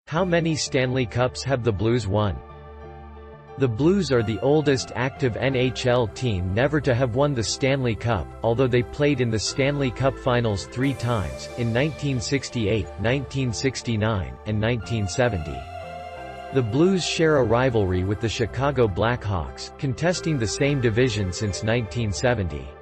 How many Stanley Cups have the Blues won? The Blues are the oldest active NHL team never to have won the Stanley Cup, although they played in the Stanley Cup Finals 3 times, in 1968, 1969, and 1970. The Blues share a rivalry with the Chicago Blackhawks, contesting the same division since 1970.